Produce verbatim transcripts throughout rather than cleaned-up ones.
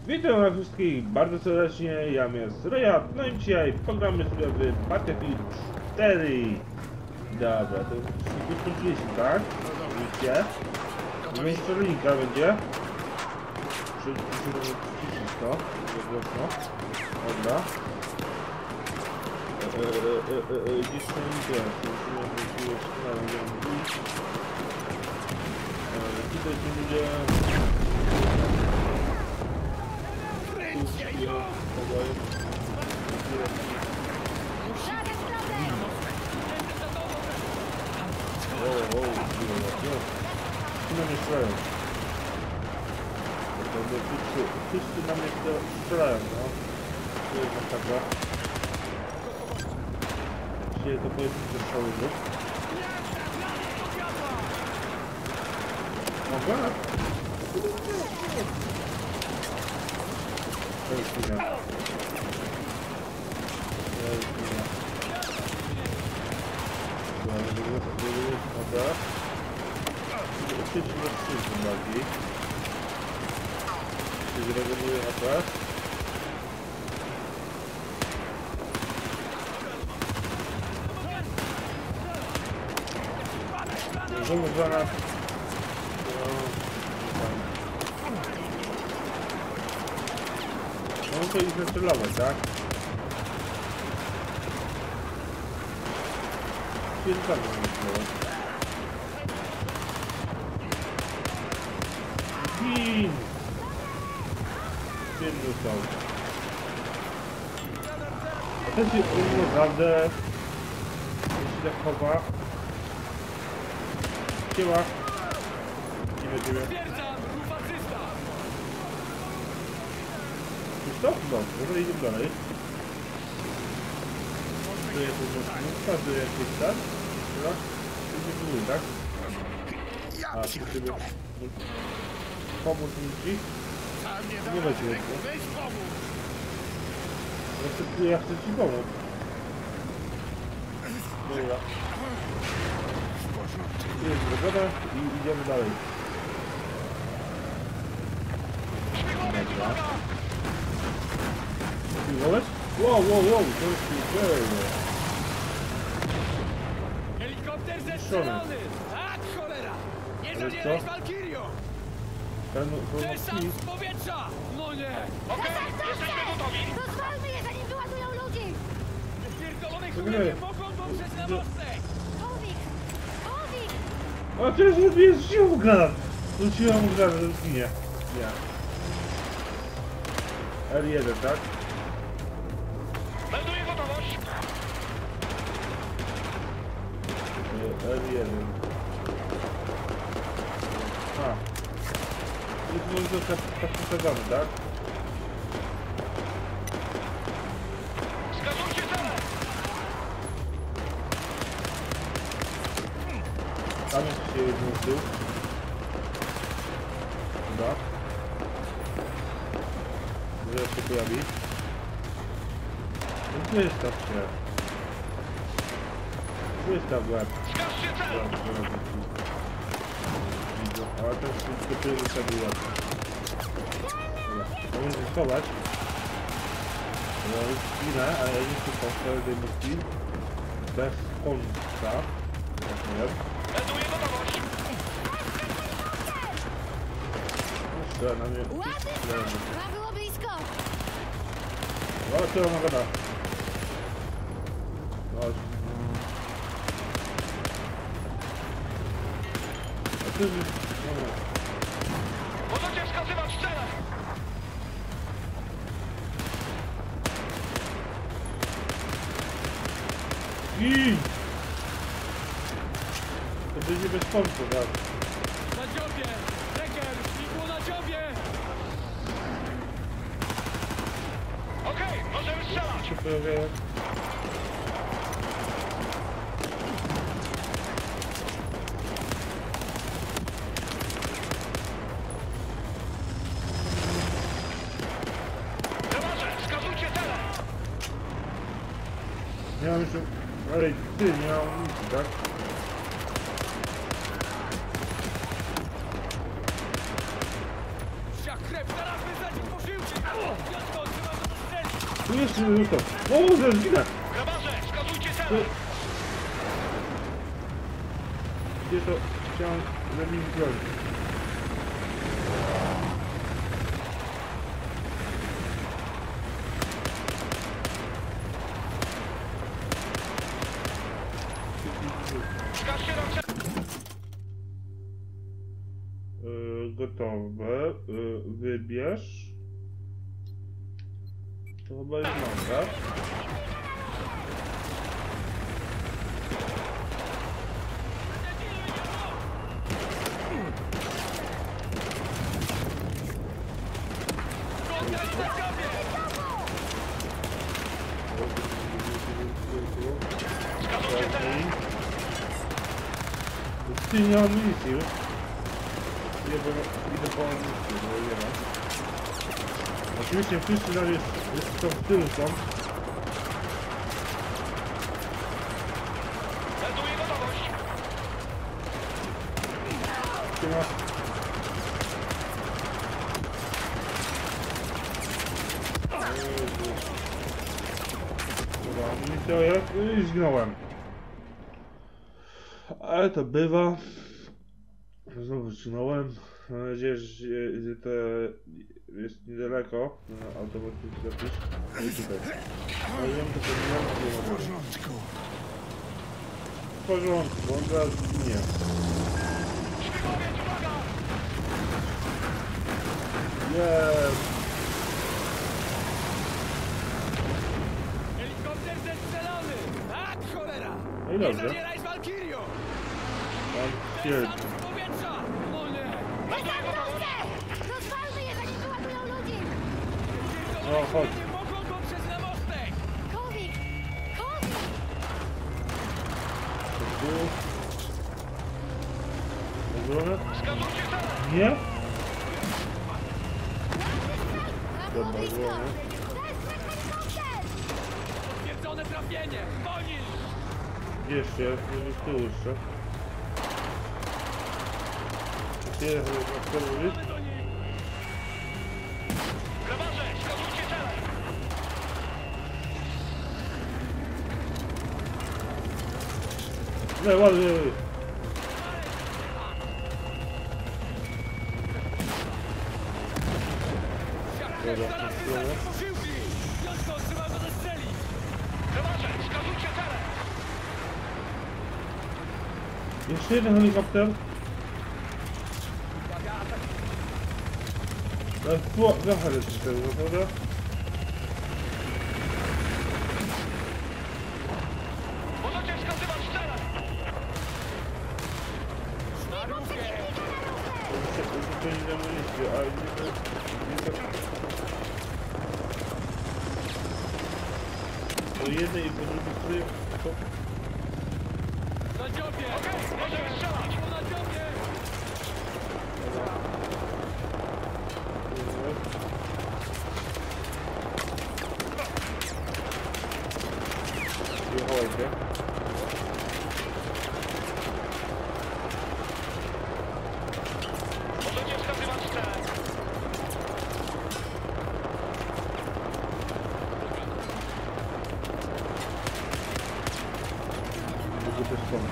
Witam was wszystkich bardzo serdecznie, ja jest Ryat, no i dzisiaj pogramy sobie w Battlefield cztery. Dobra, to już skończyliśmy, tak? Widzicie? No jeszcze linka będzie. Przyciszyć to, głośno. Dobra. Gdzieś to nie jest, musimy wrócić na link. Tutaj się będzie... O, o, wszyscy na mnie strzelają. Wszyscy na mnie strzelają, no. To jest masakra. Dzisiaj to powiedzmy ze strzały rób. Mogę? To jest chwila. To jest chwila. Dobra. Przejdźmy do skrzydła bardziej. Czyli zregeneruję atak. Znowu granat. No to ich zacelować, tak? Kilka minut. Gin! Gin został. A ten się naprawdę jeśli tak chowa. Siema. Idziemy do ciebie. Już to? No, może idziemy dalej. Tu jest mocnica, tu jest jakiś tak? Dobra? Tu nie było, tak? A, tu sobie pomóc mi? Nie będzie jeszcze. Ja chcę, ja chcę ci pomóc. Dobra. Tu jest wygoda i idziemy dalej. Dobra. Piwołeś? Wow, wow, wow, to jest piwołeś. Helikopter zestrzelony! A cholera! Nie zabieraj Walkirią! Desant z powietrza! No nie! Okej, jesteśmy gotowi! Rozwalmy je, zanim wyładują ludzi! Pierdolone chuje nie mogą dotrzeć na mostek! Powik! Powik! A przecież zrobiłem siłą granat! Rzuciłam mu granat, że zginie. Ja. R jeden, tak? Melduję gotowość! R jeden. A. I tu jest tak przesadzony, tak? Wskazujcie cele! Tam jest się jeden z tyłu. Dobra. Zaraz się pojawi. No gdzie jest ta się? Gdzie jest ta łeb? Wskażcie cel! Widzę, ale ten wszystko tyle wyszedł łeb. Dobra, mogę się schować. Ja już chwilę, ale ja nie chcę powstać dejmówki. Bez końca. Tak powiem. Melduję gotowość! Jeszcze na mnie. Ładny! Chyba było blisko! O, co ona gada? Chodź. A ty... Dobra. Możecie wskazywać cele! I to będzie bez końca, tak? Na dziobie! Reker! Śmigło na dziobie! Okej, możemy strzelać! Się pojawiają. Lewarze, wskazujcie cele! Nie mam jeszcze... Ale ty, nie mam nic, tak? Jak krew, zaraz wysadzić posiłki! Piątko, trzeba go zastrzelić! Tu jest minuto. O, zaraz ginę. Grabarze, wskazujcie cele! Gdzie to chciałem na nim zrobić? Wskażcie nam cele! Yy, gotowe. Yy, wybierz. To chyba jest manga. Wskazujcie cele! Ty nie mam amunicji już. Idę, idę po amunicję, bo nie ma. Oczywiście wszyscy tam jest, jest to w tylu są. Melduję gotowość! Ty ma... Dobra, amunicję, ja i zginąłem. Ale to bywa. Znowu zginąłem. Mam nadzieję, że, że to jest niedaleko. No, automatycznie zapisz. No i tutaj. No i wiem, że to nie ma. W porządku. W porządku, on zaraz zginie. Śmigłowiec, uwaga! Jest. Helikopter zestrzelony! Tak, cholera! No i Nie dobrze. zabieraj z Walkirią! Mam stwierdzić. Sam z powietrza! O nie! Desantowce! Rozwalmy je, zanim wyładują ludzi! O, chodź. Nie mogą dotrzeć na mostek! Kowik! Kowik! Tu. Obronę? Wskazujcie cele! Nie? Na Dobra, poblisko! obronę. Desny helikopter! Potwierdzone trafienie! Goni! Gdzie jeszcze? Jest tu jeszcze. Gdzie jest helikopter? Mamy do nich! Grabarze, wskazujcie cele! Nie, ładnie. Jak krew, Dobra, zaraz dobra. wysadzić posiłki! Piątko, trzeba go zastrzelić! Grabarze, wskazujcie cele! Jeszcze jeden helikopter. Uwaga, atak! Ale tu, trochę jest tego, prawda? Możecie wskazywać cele! Na równie! To nie da amunicję, ale nie to... Nie to... Po jednej i po drugiej stronie to... Na dziobie! Okej, możemy strzelać! Na dziobie! Wychowaj się. Możecie wskazywać cele! Mogę też stąd.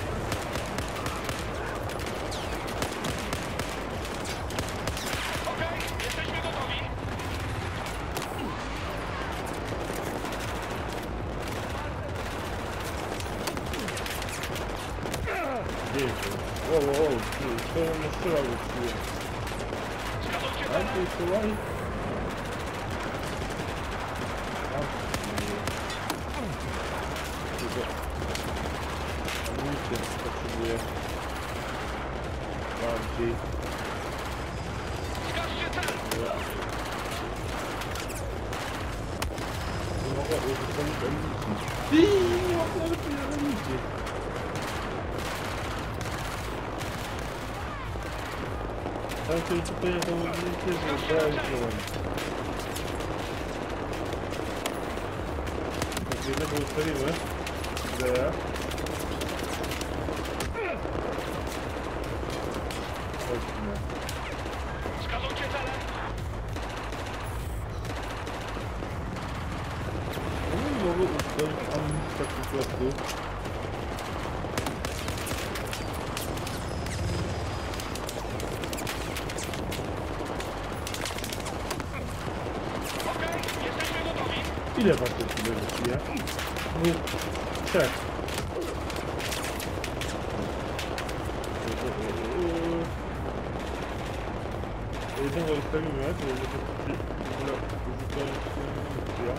Okej, jesteśmy gotowi! Gdzie jest to? O, o, o, tu, to on strzelał do siły. Wskazujcie A, cele! tu strzelaj? A, tylko... Amunicję potrzebuję. Bardziej. Wskażcie cele! Nie mogę uzyskać amunicji. Ty, nie mam nawet tyle amunicji. Ale to już zupełnie tą amunicję zbrałem. Tak, jednego ustawimy. Ideja. Chodźmy. Wskazujcie cele! mogę usunąć amunicję po prostu. Okej, jesteśmy gotowi. Ile was to chwilę wypije? No, trzech. Jednego zostawimy, to jest w ogóle uzupełnić amunicję.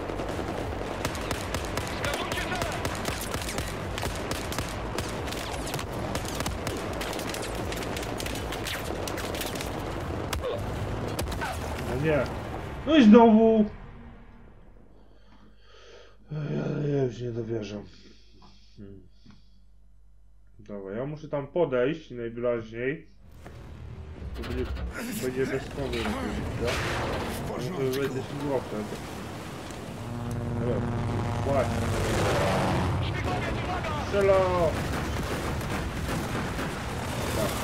Wskazujcie cele. No nie. No i znowu! Ja, ja już nie dowierzam. Hmm. Dobra, ja muszę tam podejść najwyraźniej. To będzie, będzie bez słowy oczywiście. Może wejdzie śmigłowcem. Dobra, właśnie. Śmigłowiec, uwaga! Strzelo! Tak.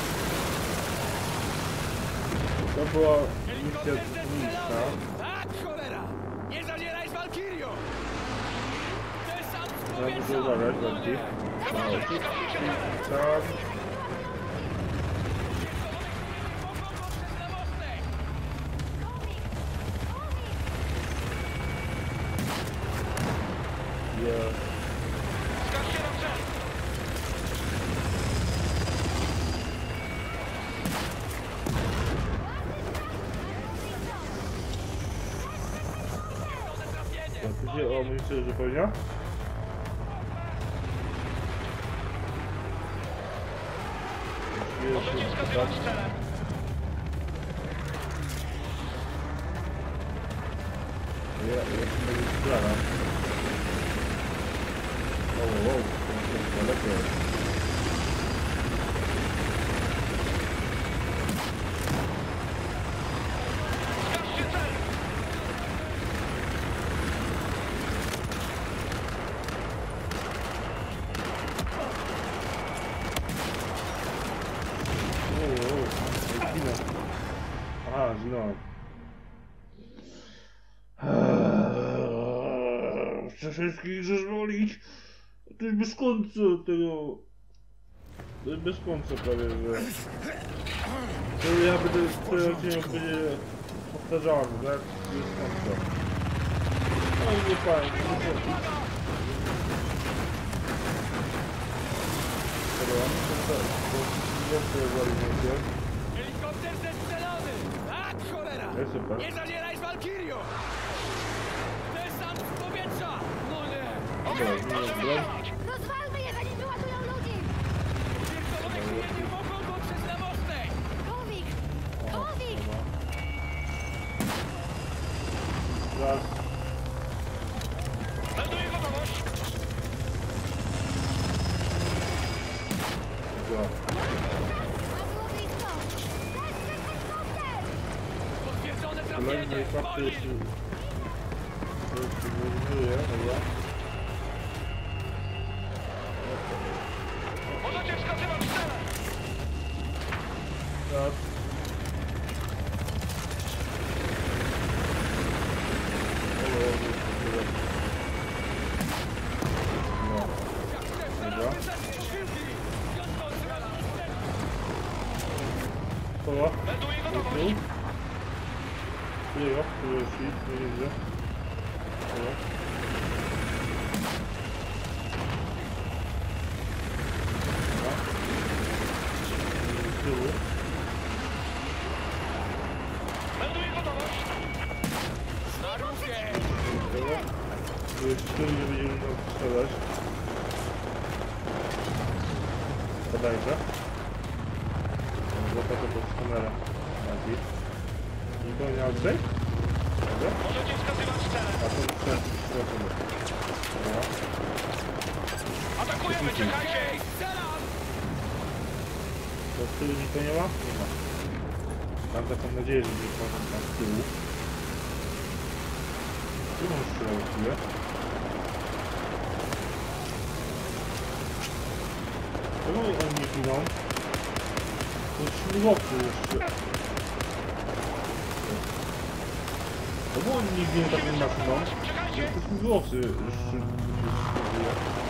To była misja miejsca. Tak, cholera! Nie zadzieraj z Walkirią! Desant z Ja muszę powietrza! uważać No bardziej. nie! Wskazujcie cele. Tak. Mogą go przez na mostek! Yeah. Wskażcie nam cel. Pełne trafienie! Tak, gdzie o amunicję uzupełnia? Możecie wskazywać cele. Ja, ja się nie strzelam. O, o, o, to jest daleko. Wskażcie cel. O, o, o, zginę. Aha, zginąłem. Chcę wszystkich zezwolić. To jest bez końca tego... To jest bez końca prawie, że... To ja będę... To ja odcinek będzie powtarzany, tak? Bez końca. No i nie fajnie, nie fajnie. Dobra, to jest Helikopter zestrzelony! Tak, cholera! jest super. Nie zadzieraj z Walkirią! Desant z powietrza! No nie! Okej, Dobra, proszę dobra. wystrzelić. Rozwalmy je, zanim wyładują ludzi! Pierdolone chwile nie mogą dotrzeć na mostek! Kowik! Kowik! Raz. Melduję gotowość. Dwa. A było blisko! Też helikopter! Potwierdzone Kolejny trafienie! helikopter Woli! się... To się wywiązuje, dobra. Możecie wskazywać cele. Raz. O, o, o, no. Dobra. Koło. Melduję Tu. gotowość. Którego? Którego jest hit? Nie widzę. Koło. Dobra. Z tyłu. Melduję gotowość. Na równie! Dobra. Tu jest z tyłu, nie będziemy tam strzelać. Bodajże. Złota to pod kamerę. Bardziej. Nikogo nie ma tutaj? Dobra. Możecie wskazywać cele. A to ten strzelamy. Dobra. Atakujemy, czekajcie. Ej, strzelam! To z tyłu nikogo nie ma? Nie ma. Mam taką nadzieję, że nie ma tam z tyłu. Tu mam strzelał chwilę. Czemu oni nie giną? To jest śmigłowcy jeszcze. Czemu oni nie giną taką maszyną? Czekajcie. Czekajcie! Już mi włosy już się składuje.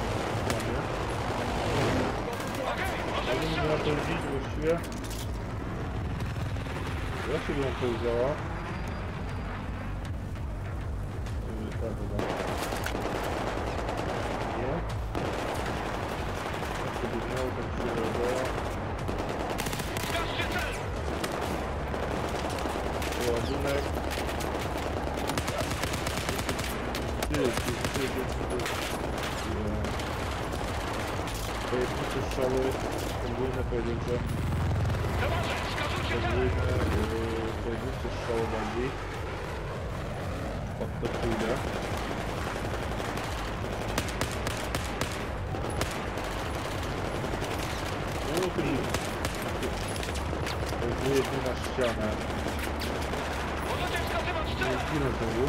Okej, Ale możemy nie strzelać! miała powiedzieć właściwie. Jak się bym powiedziała? Yy, tak, chyba. Nie? Jak to by miało, tak się robiło. Zgaście cel! Ładunek. Ty, ty, ty, ty, ty, ty. Pojedyncze strzały, podwójne pojedyncze. Towarzysz, skazujcie cel! Podwójne, yy, pojedyncze strzały bardziej. Pod to pójdę. No tu podwójnie tu na ścianę. Możecie wskazywać Nie cel! zginę znowu.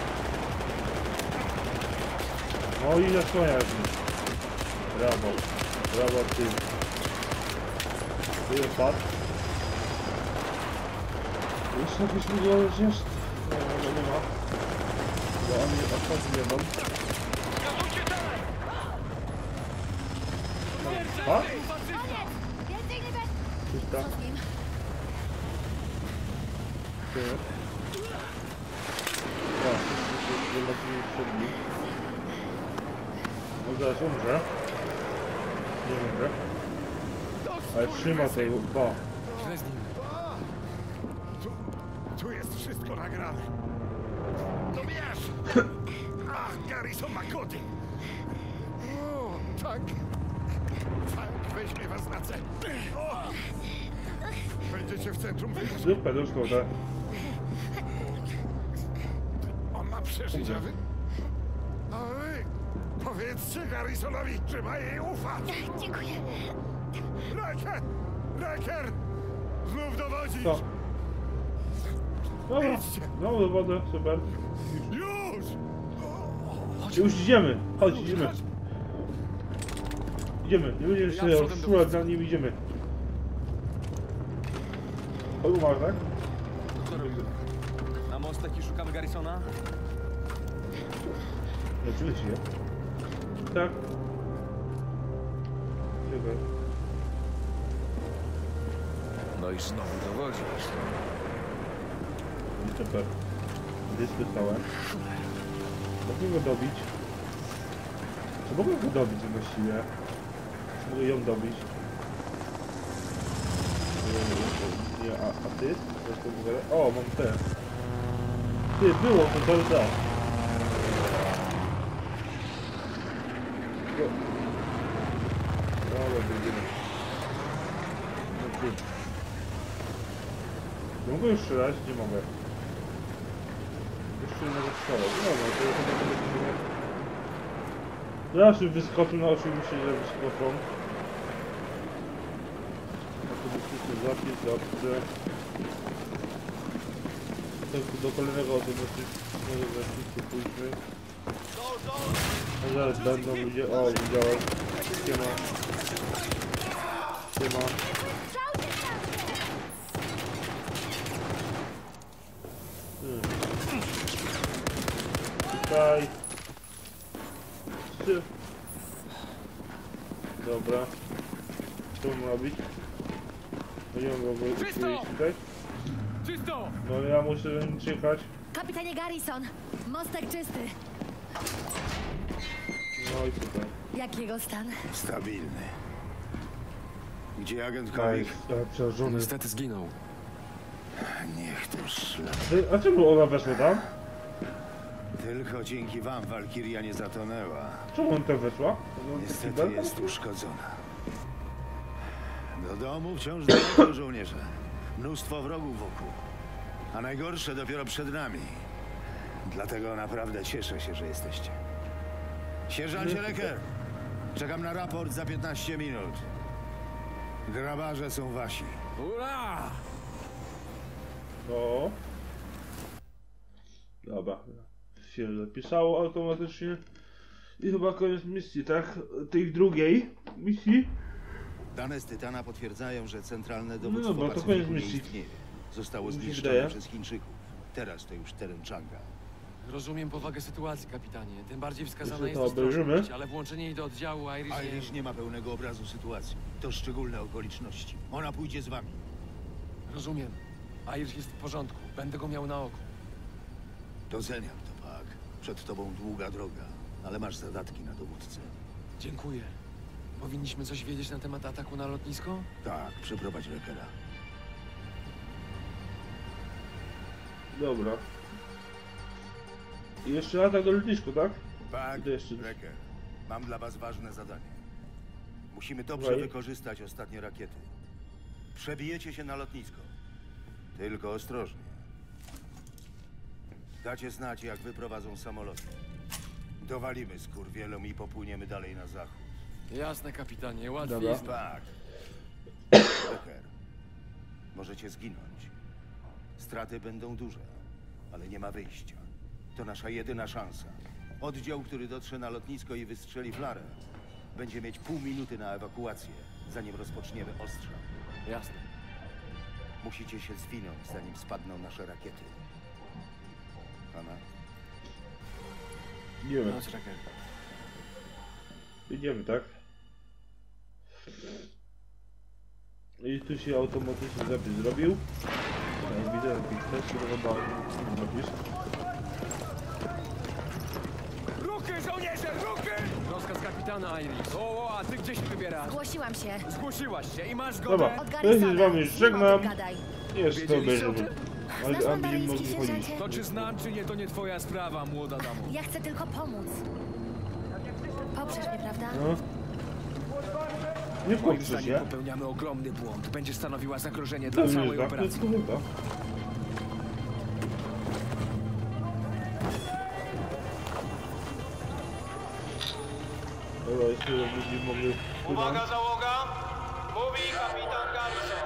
No i zasłaniasz mi. Brawo. Brawo ty. Tu jest pad. Jeszcze jakieś wyglądać jest? Nie, nie, nie ma. Bo oni odchodzą nie mam. Skazujcie cel! A? Koniec! Więcej nie będzie! Czysta. Co z nim? Ty. O, wszyscy się zobaczyli przed nim. No zaraz umrze. Nie umrze. Ale trzyma tej ba. Źle z nim. Tu, tu jest wszystko nagrane. To wiesz! Ach, Garrison ma kody! O, tak! Tak, weźmie was na cel. O! Będziecie w centrum wyjścia. Zupę dostał, tak? On ma przeżyć, a wy... A wy... Powiedzcie Garrisonowi, że ma jej ufać! Dziękuję. Reker! Reker! Znów dowodzisz! Co? Dobra, znowu do wody, super. Już! Już idziemy, chodź, idziemy. Idziemy, nie będziemy się szurać za nim, idziemy. Chodź, umarł, tak? Co robimy? Na mostek i szukamy Garrisona? Nie, oczywiście. Tak. Czekaj. No i znowu dowodzisz. Super. Dysk dostałem. Mogę go dobić. Czy mogę go dobić właściwie? Czy mogę ją dobić? Nie, nie, a, a ty? Co to w ogóle? O, mam te. Ty, było to to da. Dobra, będziemy. No ty. Nie mogę już strzelać? Nie mogę. Jeszcze nie mogę strzelać. No, no, to ja chyba będę się... Zawsze wyskoczył na oczywiście, że wyskoczą. A to wyskoczył zapis, dobrze. Do, do kolejnego automatycznie może zapisy pójdźmy. A zaraz będą ludzie... O, widziałem. Siema. Siema. Hmm. Tutaj. Trzy. Dobra. Co mam robić? No nie mogę wyjść tutaj. Czysto! No ja muszę czekać. Kapitanie Garrison, mostek czysty. No i super. Jak jego stan? Stabilny. Gdzie agent Aj, Kalik? ale przerażony. Niestety zginął. Niech to szlak. Ej, a czemu ona weszła tam? Tylko dzięki wam Walkiria nie zatonęła. Czemu on tam weszła? No, Niestety taki jest belka? uszkodzona. Do domu wciąż daleko żołnierze. Mnóstwo wrogów wokół. A najgorsze dopiero przed nami. Dlatego naprawdę cieszę się, że jesteście. Sierżancie Reker! Czekam na raport za piętnaście minut. Grabarze są wasi. Ura! O. Dobra. Się zapisało automatycznie. I chyba koniec misji, tak? Tej drugiej misji. Dane z Tytana potwierdzają, że centralne No dowództwo dobra, to Pacyfiku koniec nie misji. istnieje. Zostało Mi się zniszczone wydaje. przez Chińczyków. Teraz to już teren Changa. Rozumiem powagę sytuacji, kapitanie. Tym bardziej wskazana Jeszcze jest to obejrzymy. ostrożność, ale włączenie jej do oddziału Irish nie... Irish nie ma pełnego obrazu sytuacji. To szczególne okoliczności. Ona pójdzie z wami. Rozumiem. Irish jest w porządku. Będę go miał na oku. Doceniam to, Pak. Przed tobą długa droga, ale masz zadatki na dowódcę. Dziękuję. Powinniśmy coś wiedzieć na temat ataku na lotnisko? Tak, przyprowadź Rekera. Dobra. I jeszcze atak do lotnisko, tak? Pak, I to jeszcze- Reker, mam dla was ważne zadanie. Musimy dobrze Słuchaj. wykorzystać ostatnie rakiety. Przebijecie się na lotnisko. Tylko ostrożnie. Dacie znać, jak wyprowadzą samoloty. Dowalimy skurwielom i popłyniemy dalej na zachód. Jasne, kapitanie. Łatwiej Dobra. jest... Tak. Reker, możecie zginąć. Straty będą duże, ale nie ma wyjścia. To nasza jedyna szansa. Oddział, który dotrze na lotnisko i wystrzeli flarę, będzie mieć pół minuty na ewakuację, zanim rozpoczniemy ostrzał. Jasne. Musicie się zwinąć, zanim spadną nasze rakiety. Pana? Idziemy. Noc, Reker. Idziemy, tak? I tu się automatycznie zapis zrobił. Ja widzę jakiś test, który chyba zapis. Ruchy, żołnierze, ruchy! Rozkaz kapitana, Irish. O, o, a ty gdzie się wybierasz? Zgłosiłam się. Zgłosiłaś się i masz zgodę? Dobra, Od to ja się z Garrisona. wami Nie ma o żegnam. tym gadaj. Jeszcze to Wiedzieliście o obejrzymy. tym? Ale Znasz Andy nie mandaryński, może chodzić. sierżancie? To czy znam, czy nie, to nie twoja sprawa, młoda damo. Ja chcę tylko pomóc. Poprzesz mnie, prawda? No. Nie Moim poprzesz zdaniem się. popełniamy ogromny błąd. Będzie stanowiła zagrożenie dla To nie całej jest tak, to jest operacji. chyba. Dobra, jeszcze będziemy mogli Uwaga załoga! Mówi kapitan Garrison.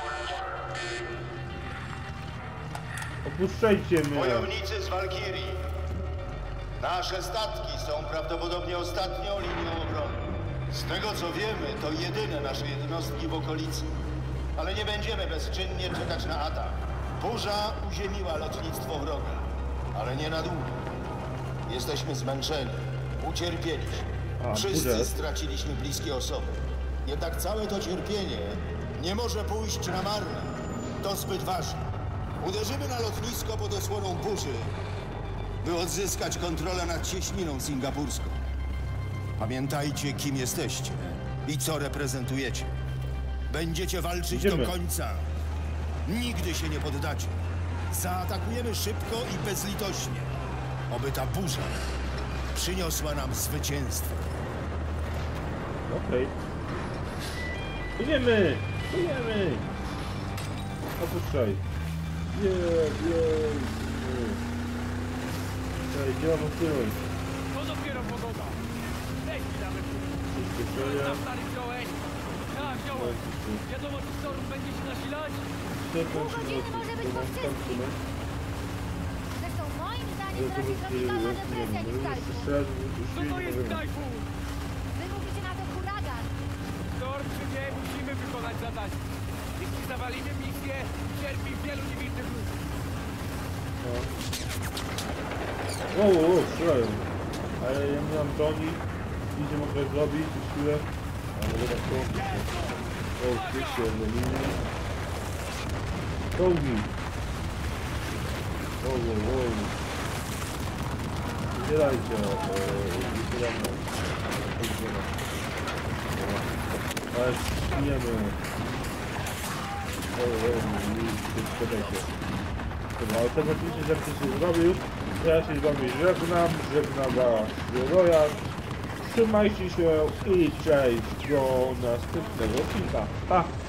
Opuszczajcie mnie. Wojownicy z Walkirii. Nasze statki są prawdopodobnie ostatnią linią obrony. Z tego co wiemy, to jedyne nasze jednostki w okolicy. Ale nie będziemy bezczynnie czekać na atak. Burza uziemiła lotnictwo wroga, ale nie na długo. Jesteśmy zmęczeni, ucierpieliśmy. A, Wszyscy burza. straciliśmy bliskie osoby. Jednak całe to cierpienie nie może pójść na marne. To zbyt ważne. Uderzymy na lotnisko pod osłoną burzy, by odzyskać kontrolę nad cieśniną singapurską. Pamiętajcie, kim jesteście i co reprezentujecie. Będziecie walczyć Idziemy. do końca. Nigdy się nie poddacie. Zaatakujemy szybko i bezlitośnie. Oby ta burza przyniosła nam zwycięstwo. Okej. Płyniemy! Płyniemy! Opuszczaj. Nie, nie, nie. Ej, gdzie mam odpłynąć? To dopiero pogoda. Weź mi nawet. Przyspieszenia. Tam stary wziąłeś? Tak, wziąłem. Wiadomo, czy storm będzie się nasilać? Pół godziny może być po wszystkim. Zresztą moim zdaniem to raczej tropikalna depresja niż tajfun. Co to jest tajfun? Wy mówicie na to huragan. Storm czy nie, musimy wykonać zadanie. Jeśli zawalimy misję, cierpi wielu niewinnych ludzi. O, o, o, strzelają. Ale ja nie mam broni. Nic nie mogę zrobić, już chwilę. A mogę tak to... O, oczywiście, do linii. Czołgi. O, o, o. Zbierajcie. Zbieramy. Ale śniemy. O, o, o, spadajcie. Dobra, ale teraz oczywiście, że ktoś się zrobił. Ja się z wami żegnam, żegnam was Royal. Trzymajcie się i cześć do następnego odcinka. Pa!